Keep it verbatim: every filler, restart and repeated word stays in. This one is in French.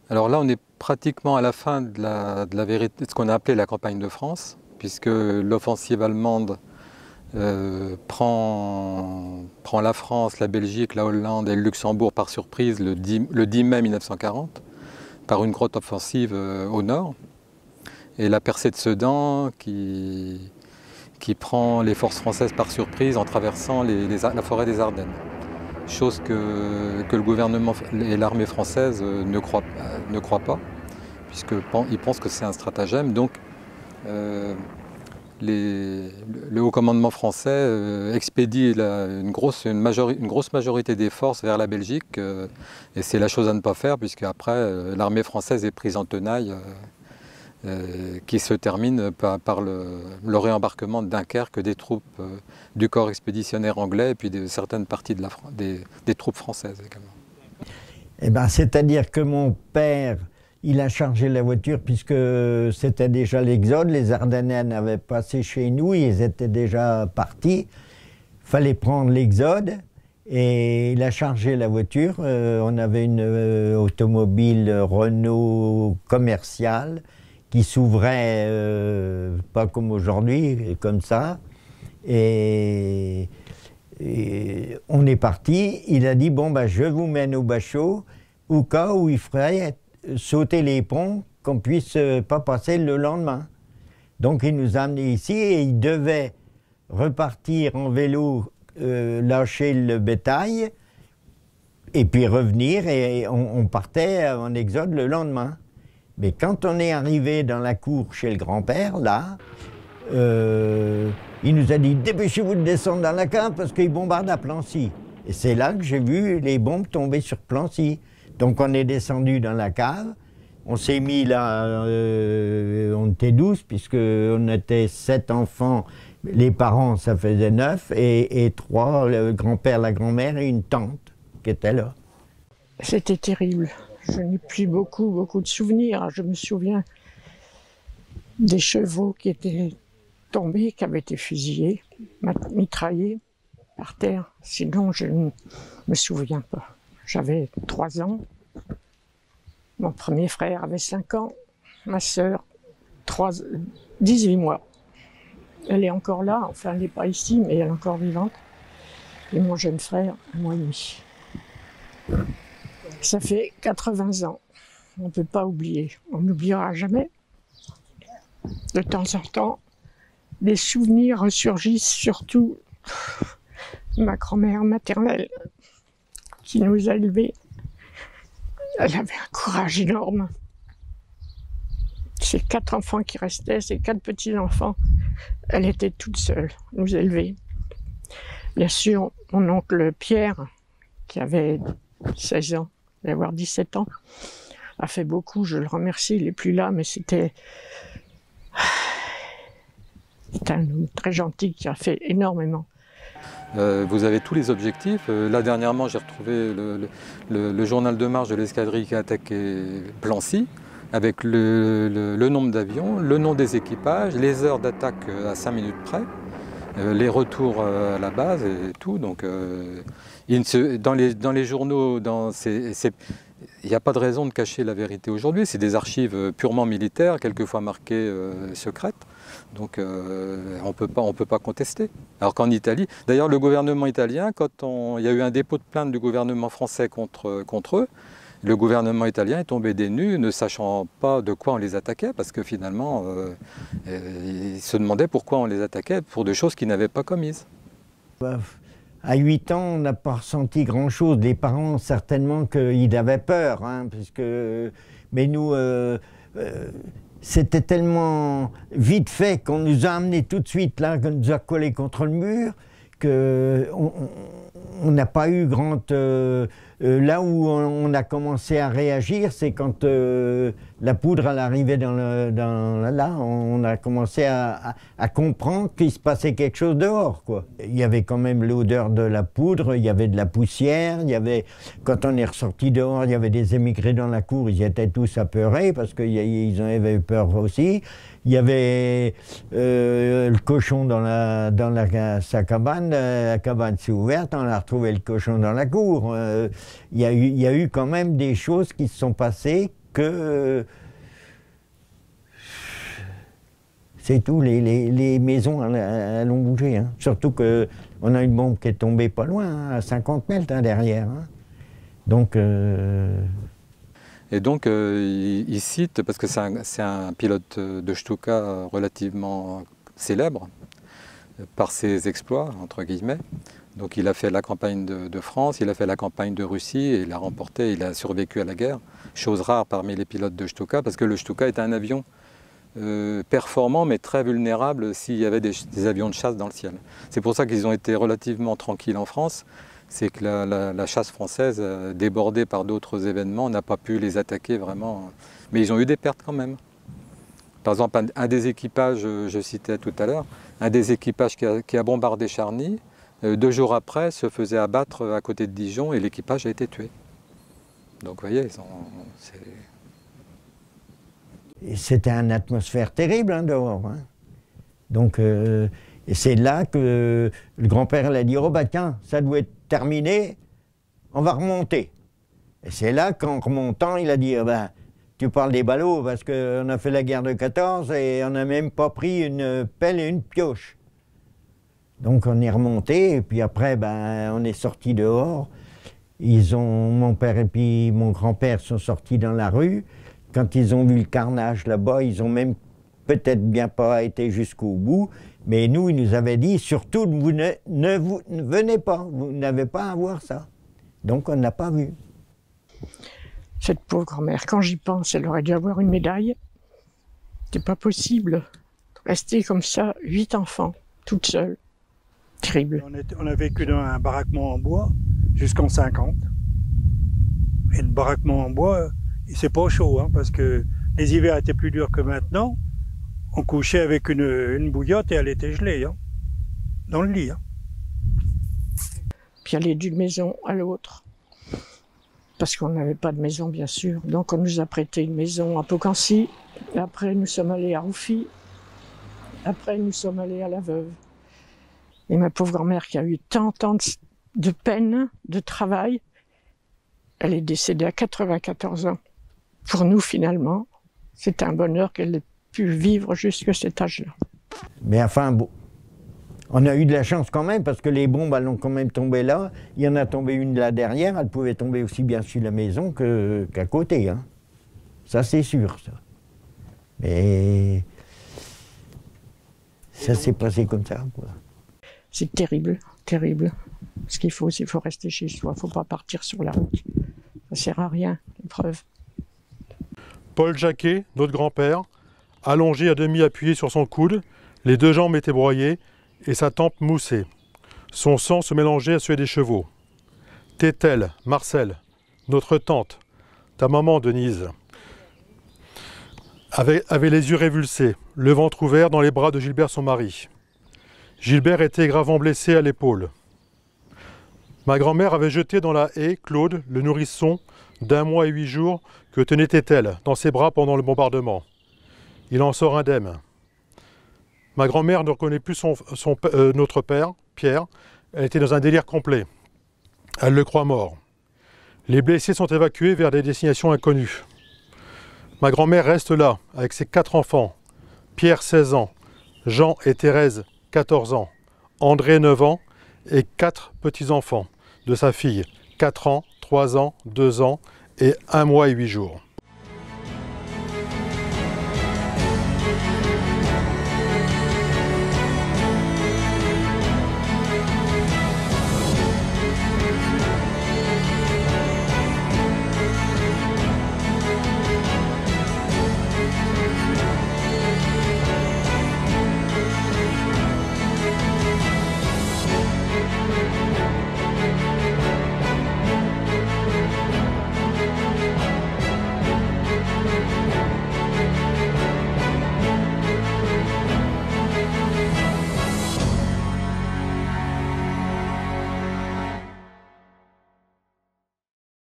Alors là, on est pratiquement à la fin de, la, de, la vérité, de ce qu'on a appelé la campagne de France, puisque l'offensive allemande euh, prend, prend la France, la Belgique, la Hollande et le Luxembourg par surprise le dix, le dix mai mille neuf cent quarante, par une grosse offensive euh, au nord. Et la percée de Sedan qui, qui prend les forces françaises par surprise en traversant les, les, la forêt des Ardennes. Chose que, que le gouvernement et l'armée française ne croient, ne croient pas, puisqu'ils pensent que c'est un stratagème. Donc euh, les, le haut commandement français euh, expédie la, une, grosse, une, majori, une grosse majorité des forces vers la Belgique, euh, et c'est la chose à ne pas faire, puisque après euh, l'armée française est prise en tenaille, euh, euh, qui se termine par, par le, le réembarquement de Dunkerque des troupes euh, du corps expéditionnaire anglais et puis de certaines parties de la, des, des troupes françaises également. Eh ben, c'est-à-dire que mon père, il a chargé la voiture puisque c'était déjà l'exode, les Ardennais avaient passé chez nous, ils étaient déjà partis, il fallait prendre l'exode et il a chargé la voiture. Euh, on avait une euh, automobile Renault commerciale qui s'ouvrait euh, pas comme aujourd'hui, comme ça, et, et on est parti. Il a dit bon ben je vous mène au Bachot au cas où il ferait sauter les ponts, qu'on puisse euh, pas passer le lendemain. Donc il nous a amenés ici et il devait repartir en vélo, euh, lâcher le bétail et puis revenir, et on, on partait en exode le lendemain. Mais quand on est arrivé dans la cour chez le grand-père, là, euh, il nous a dit « Dépêchez-vous de descendre dans la cave parce qu'ils bombardent à Plancy ». Et c'est là que j'ai vu les bombes tomber sur Plancy. Donc on est descendu dans la cave, on s'est mis là, euh, on était douze puisqu'on était sept enfants, les parents ça faisait neuf, et, et trois, le grand-père, la grand-mère et une tante qui étaient là. C'était terrible. Je n'ai plus beaucoup, beaucoup de souvenirs. Je me souviens des chevaux qui étaient tombés, qui avaient été fusillés, mitraillés par terre. Sinon, je ne me souviens pas. J'avais trois ans. Mon premier frère avait cinq ans. Ma sœur, dix-huit mois. Elle est encore là. Enfin, elle n'est pas ici, mais elle est encore vivante. Et mon jeune frère, un mois et demi. Ça fait quatre-vingts ans. On ne peut pas oublier. On n'oubliera jamais. De temps en temps, des souvenirs ressurgissent, surtout ma grand-mère maternelle qui nous a élevés. Elle avait un courage énorme. Ces quatre enfants qui restaient, ces quatre petits-enfants, elle était toute seule, nous élever. Bien sûr, mon oncle Pierre, qui avait seize ans, il devait avoir dix-sept ans, a fait beaucoup, je le remercie, il n'est plus là, mais c'était un homme très gentil qui a fait énormément. Euh, vous avez tous les objectifs. Euh, là, dernièrement, j'ai retrouvé le, le, le, le journal de marche de l'escadrille qui a attaqué Plancy, avec le, le, le nombre d'avions, le nom des équipages, les heures d'attaque à cinq minutes près, euh, les retours à la base et tout. Donc, euh, il se, dans, les, dans les journaux, dans ces, ces, il n'y a pas de raison de cacher la vérité aujourd'hui. C'est des archives purement militaires, quelquefois marquées euh, secrètes. Donc euh, on peut pas, on peut pas contester. Alors qu'en Italie, d'ailleurs le gouvernement italien, quand on, il y a eu un dépôt de plainte du gouvernement français contre, contre eux, le gouvernement italien est tombé des nues, ne sachant pas de quoi on les attaquait, parce que finalement, euh, euh, ils se demandaient pourquoi on les attaquait pour des choses qu'ils n'avaient pas commises. À huit ans, on n'a pas ressenti grand-chose. Les parents, certainement qu'ils avaient peur, hein, puisque... mais nous, euh, euh, c'était tellement vite fait qu'on nous a amenés tout de suite là, qu'on nous a collés contre le mur, qu'on n'a pas eu grand... Euh, euh, là où on, on a commencé à réagir, c'est quand euh, la poudre elle arrivait dans le... Dans, là, on a commencé à, à, à comprendre qu'il se passait quelque chose dehors, quoi. Il y avait quand même l'odeur de la poudre, il y avait de la poussière, il y avait... Quand on est ressorti dehors, il y avait des émigrés dans la cour, ils étaient tous apeurés parce qu'ils avaient eu peur aussi. Il y avait euh, le cochon dans, la, dans la, sa cabane, la cabane s'est ouverte, on a retrouvé le cochon dans la cour. Euh, il, y a eu, il y a eu quand même des choses qui se sont passées que euh, c'est tout, les, les, les maisons elles, elles ont bougé. Hein. Surtout qu'on a une bombe qui est tombée pas loin, hein, à cinquante mètres hein, derrière. Hein. Donc... Euh... Et donc, euh, il, il cite, parce que c'est un, un pilote de Stuka relativement célèbre, par ses exploits, entre guillemets. Donc il a fait la campagne de, de France, il a fait la campagne de Russie, et il a remporté, il a survécu à la guerre. Chose rare parmi les pilotes de Stuka, parce que le Stuka est un avion euh, performant, mais très vulnérable s'il y avait des, des avions de chasse dans le ciel. C'est pour ça qu'ils ont été relativement tranquilles en France. C'est que la, la, la chasse française, euh, débordée par d'autres événements, n'a pas pu les attaquer vraiment. Mais ils ont eu des pertes quand même. Par exemple, un, un des équipages, euh, je citais tout à l'heure, un des équipages qui a, qui a bombardé Charny, euh, deux jours après, se faisait abattre à côté de Dijon et l'équipage a été tué. Donc vous voyez, c'était une atmosphère terrible hein, dehors. Hein. Donc... Euh, Et c'est là que le grand-père a dit « Oh bah tiens, ça doit être terminé, on va remonter ». Et c'est là qu'en remontant, il a dit oh, « bah, tu parles des ballots, parce qu'on a fait la guerre de quatorze et on n'a même pas pris une pelle et une pioche ». Donc on est remonté, et puis après, ben, on est sorti dehors. Ils ont, mon père et puis mon grand-père sont sortis dans la rue. Quand ils ont vu le carnage là-bas, ils ont même peut-être bien pas été jusqu'au bout. Mais nous, il nous avait dit, surtout, vous ne, ne, vous, ne venez pas, vous n'avez pas à voir ça. Donc, on n'a pas vu. Cette pauvre grand-mère, quand j'y pense, elle aurait dû avoir une médaille. C'est pas possible. Rester comme ça, huit enfants, toute seule. Terrible. On, est, on a vécu dans un baraquement en bois jusqu'en cinquante. Et le baraquement en bois, c'est pas chaud, hein, parce que les hivers étaient plus durs que maintenant. On couchait avec une, une bouillotte et elle était gelée, hein, dans le lit. Hein. Puis aller d'une maison à l'autre, parce qu'on n'avait pas de maison, bien sûr. Donc on nous a prêté une maison à Pocancy, après nous sommes allés à Rouffy, après nous sommes allés à La Veuve. Et ma pauvre grand-mère qui a eu tant, tant de, de peine, de travail, elle est décédée à quatre-vingt-quatorze ans. Pour nous, finalement, c'est un bonheur qu'elle ait pu vivre jusqu'à cet âge-là. Mais enfin, bon, on a eu de la chance quand même, parce que les bombes, elles ont quand même tombé là. Il y en a tombé une là derrière, elle pouvait tomber aussi bien sur la maison que, qu'à côté. Hein. Ça, c'est sûr, ça. Mais ça s'est passé comme ça, quoi. C'est terrible, terrible. Ce qu'il faut, c'est qu'il faut rester chez soi, il ne faut pas partir sur la route. Ça ne sert à rien, les preuves. Paul Jacquet, notre grand-père, allongé à demi appuyé sur son coude, les deux jambes étaient broyées et sa tempe moussée. Son sang se mélangeait à celui des chevaux. Tétel, Marcel, notre tante, ta maman Denise, avait, avait les yeux révulsés, le ventre ouvert dans les bras de Gilbert son mari. Gilbert était gravement blessé à l'épaule. Ma grand-mère avait jeté dans la haie Claude, le nourrisson d'un mois et huit jours que tenait Tétel dans ses bras pendant le bombardement. Il en sort indemne. Ma grand-mère ne reconnaît plus son, son, euh, notre père, Pierre. Elle était dans un délire complet. Elle le croit mort. Les blessés sont évacués vers des destinations inconnues. Ma grand-mère reste là, avec ses quatre enfants. Pierre, seize ans. Jean et Thérèse, quatorze ans. André, neuf ans. Et quatre petits-enfants de sa fille. quatre ans, trois ans, deux ans et un mois et huit jours.